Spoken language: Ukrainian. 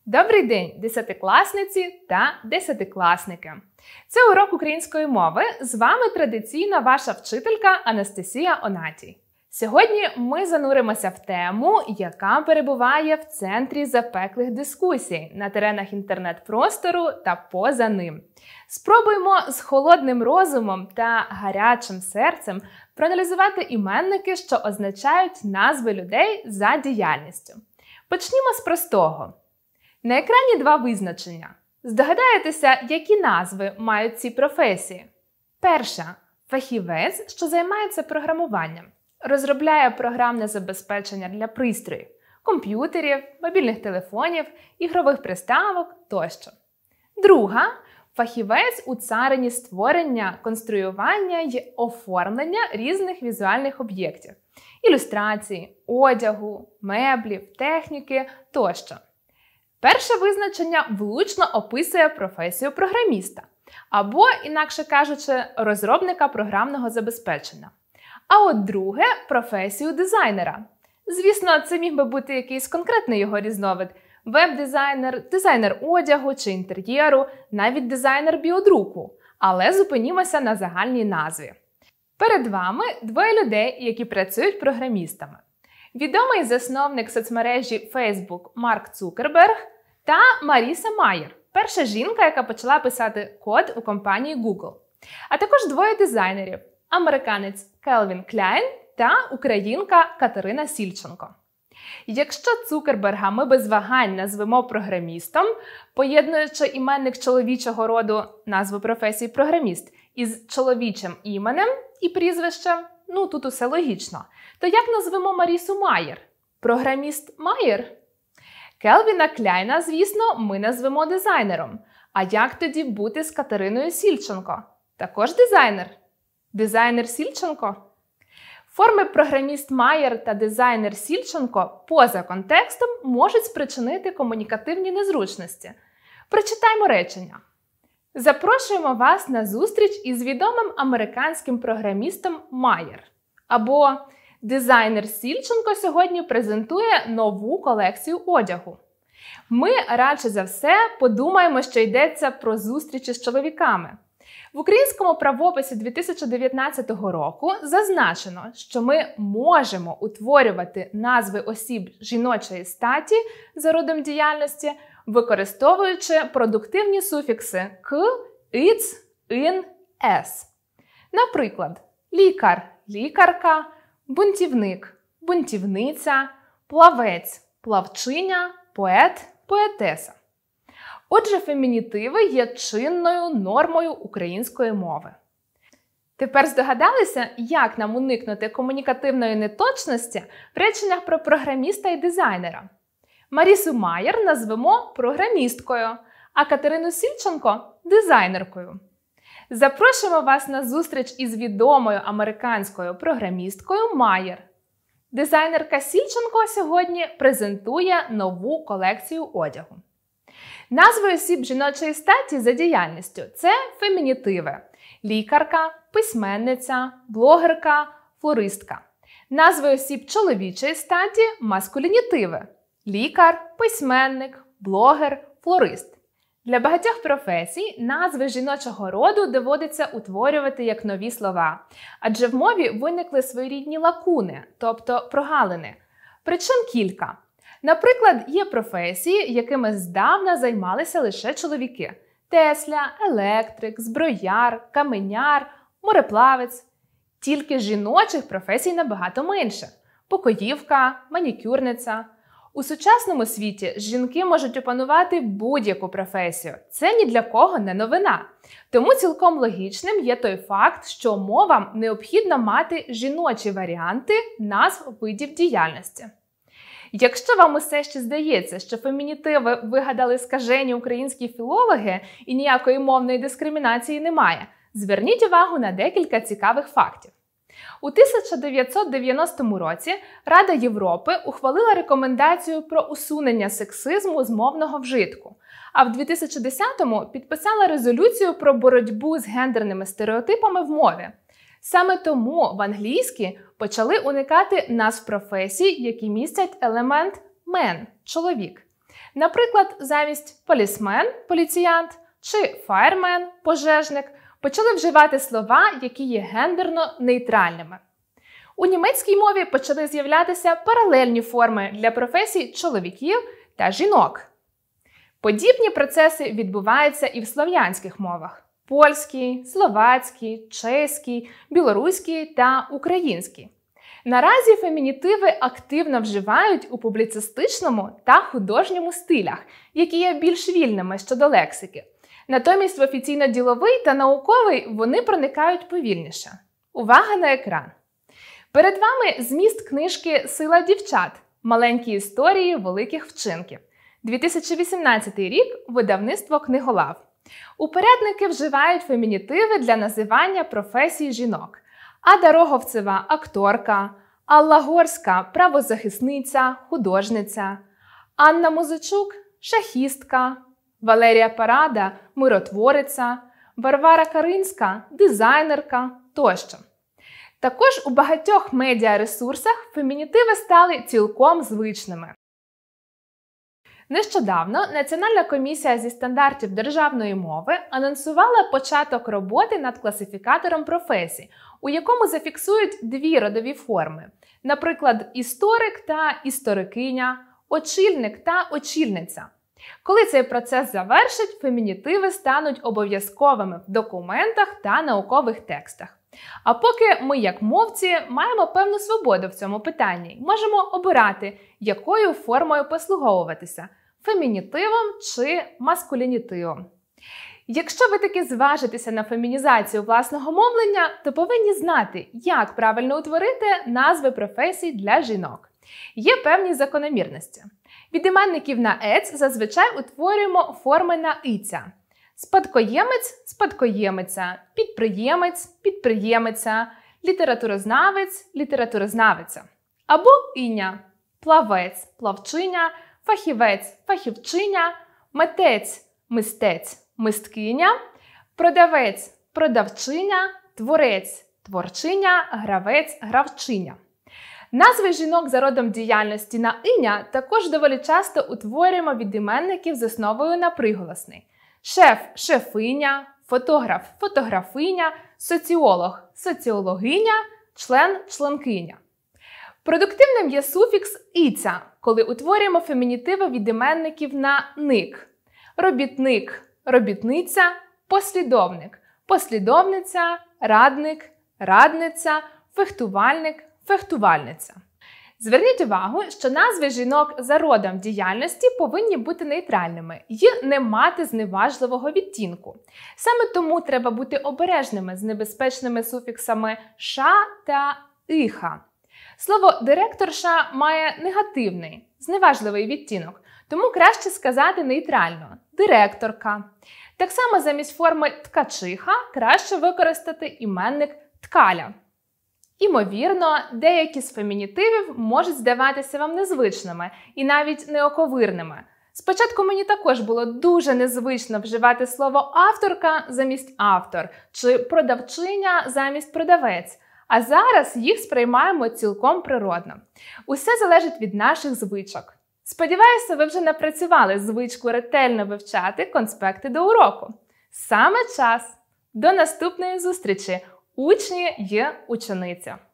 Добрий день, десятикласниці та десятикласники! Це урок української мови. З вами традиційна ваша вчителька Анастасія Онатій. Сьогодні ми зануримося в тему, яка перебуває в центрі запеклих дискусій на теренах інтернет-простору та поза ним. Спробуємо з холодним розумом та гарячим серцем проаналізувати іменники, що означають назви людей за діяльністю. Почнімо з простого. На екрані два визначення. Здогадаєтеся, які назви мають ці професії? Перша – фахівець, що займається програмуванням. Розробляє програмне забезпечення для пристроїв, комп'ютерів, мобільних телефонів, ігрових приставок тощо. Друга – фахівець у царині створення, конструювання й оформлення різних візуальних об'єктів – ілюстрації, одягу, меблів, техніки тощо. Перше визначення влучно описує професію програміста, або, інакше кажучи, розробника програмного забезпечення. А от друге – професію дизайнера. Звісно, це міг би бути якийсь конкретний його різновид – веб-дизайнер, дизайнер одягу чи інтер'єру, навіть дизайнер біодруку. Але зупинімося на загальній назві. Перед вами двоє людей, які працюють програмістами. Відомий засновник соцмережі Facebook Марк Цукерберг та Маріса Майер, перша жінка, яка почала писати код у компанії Google. А також двоє дизайнерів – американець Кельвін Кляйн та українка Катерина Сільченко. Якщо Цукерберга ми без вагань назвемо програмістом, поєднуючи іменник чоловічого роду, назву професії програміст, із чоловічим іменем і прізвищем, тут усе логічно, то як назвемо Марісу Майер? Програміст Майер? Кельвіна Кляйна, звісно, ми назвемо дизайнером. А як тоді бути з Катериною Сільченко? Також дизайнер? Дизайнер Сільченко? Форми програміст Майер та дизайнер Сільченко поза контекстом можуть спричинити комунікативні незручності. Прочитаймо речення. Запрошуємо вас на зустріч із відомим американським програмістом Майер. Або дизайнер Сільченко сьогодні презентує нову колекцію одягу. Ми, радше за все, подумаємо, що йдеться про зустрічі з чоловіками. В українському правописі 2019 року зазначено, що ми можемо утворювати назви осіб жіночої статі за родом діяльності, використовуючи продуктивні суфікси «к», «иц», «ин», «ес». Наприклад, лікар – лікарка, бунтівник – бунтівниця, плавець – плавчиня, поет – поетеса. Отже, фемінітиви є чинною нормою української мови. Тепер здогадалися, як нам уникнути комунікативної неточності в реченнях про програміста і дизайнера? Марісу Майер назвемо програмісткою, а Катерину Сільченко – дизайнеркою. Запрошуємо вас на зустріч із відомою американською програмісткою Майер. Дизайнерка Сільченко сьогодні презентує нову колекцію одягу. Назви осіб жіночої статі за діяльністю – це фемінітиви – лікарка, письменниця, блогерка, флористка. Назви осіб чоловічої статі – маскулінітиви – лікар, письменник, блогер, флорист. Для багатьох професій назви жіночого роду доводиться утворювати як нові слова, адже в мові виникли своєрідні лакуни, тобто прогалини. Причин кілька. Наприклад, є професії, якими здавна займалися лише чоловіки – тесля, електрик, зброяр, каменяр, мореплавець. Тільки жіночих професій набагато менше – покоївка, манікюрниця. У сучасному світі жінки можуть опанувати будь-яку професію. Це ні для кого не новина. Тому цілком логічним є той факт, що мовам необхідно мати жіночі варіанти назв видів діяльності. Якщо вам усе ще здається, що фемінітиви вигадали скажені українські філологи і ніякої мовної дискримінації немає, зверніть увагу на декілька цікавих фактів. У 1990 році Рада Європи ухвалила рекомендацію про усунення сексизму з мовного вжитку, а в 2010-му підписала резолюцію про боротьбу з гендерними стереотипами в мові. Саме тому в англійській почали уникати назв професій, які містять елемент «man» – «чоловік». Наприклад, замість полісмен – поліціянт чи фаєрмен – пожежник почали вживати слова, які є гендерно нейтральними. У німецькій мові почали з'являтися паралельні форми для професій чоловіків та жінок. Подібні процеси відбуваються і в слов'янських мовах – польській, словацькій, чеській, білоруській та українській. Наразі фемінітиви активно вживають у публіцистичному та художньому стилях, які є більш вільними щодо лексики. Натомість в офіційно-діловий та науковий вони проникають повільніше. Увага на екран! Перед вами зміст книжки «Сила дівчат. Маленькі історії великих вчинків». 2018 рік, видавництво «Книголав». Упорядники вживають фемінітиви для називання професій жінок. Ада Роговцева – акторка, Алла Горська – правозахисниця, художниця, Анна Музичук – шахістка, Валерія Парада – миротвориця, Варвара Каринська – дизайнерка тощо. Також у багатьох медіаресурсах фемінітиви стали цілком звичними. Нещодавно Національна комісія зі стандартів державної мови анонсувала початок роботи над класифікатором професій, у якому зафіксують дві родові форми. Наприклад, історик та історикиня, очільник та очільниця. Коли цей процес завершить, фемінітиви стануть обов'язковими в документах та наукових текстах. А поки ми, як мовці, маємо певну свободу в цьому питанні, можемо обирати, якою формою послуговуватися – фемінітивом чи маскулінітивом. Якщо ви таки зважитеся на фемінізацію власного мовлення, то повинні знати, як правильно утворити назви професій для жінок. Є певні закономірності. Від іменників на «ець» зазвичай утворюємо форми на «иця». Спадкоємець – спадкоємиця, підприємець – підприємиця, літературознавець – літературознавиця. Або іня – плавець – плавчиня, фахівець – фахівчиня, митець – мистець – мисткиня, продавець – продавчиня, творець – творчиня, гравець – гравчиня. Назви жінок за родом діяльності на іня також доволі часто утворюємо від іменників з основою на приголосний. Шеф – шефиня, фотограф – фотографиня, соціолог – соціологиня, член – членкиня. Продуктивним є суфікс «іця», коли утворюємо фемінітиви від іменників на «ник». Робітник – робітниця, послідовник – послідовниця, радник – радниця, фехтувальник – фехтувальниця. Зверніть увагу, що назви жінок за родом діяльності повинні бути нейтральними і не мати зневажливого відтінку. Саме тому треба бути обережними з небезпечними суфіксами «ша» та «иха». Слово «директорша» має негативний, зневажливий відтінок, тому краще сказати нейтрально – «директорка». Так само замість форми «ткачиха» краще використати іменник «ткаля». Імовірно, деякі з фемінітивів можуть здаватися вам незвичними і навіть неоковирними. Спочатку мені також було дуже незвично вживати слово «авторка» замість «автор» чи «продавчиня» замість «продавець», а зараз їх сприймаємо цілком природно. Усе залежить від наших звичок. Сподіваюся, ви вже напрацювали звичку ретельно вивчати конспекти до уроку. Саме час! До наступної зустрічі! Учні є учениця.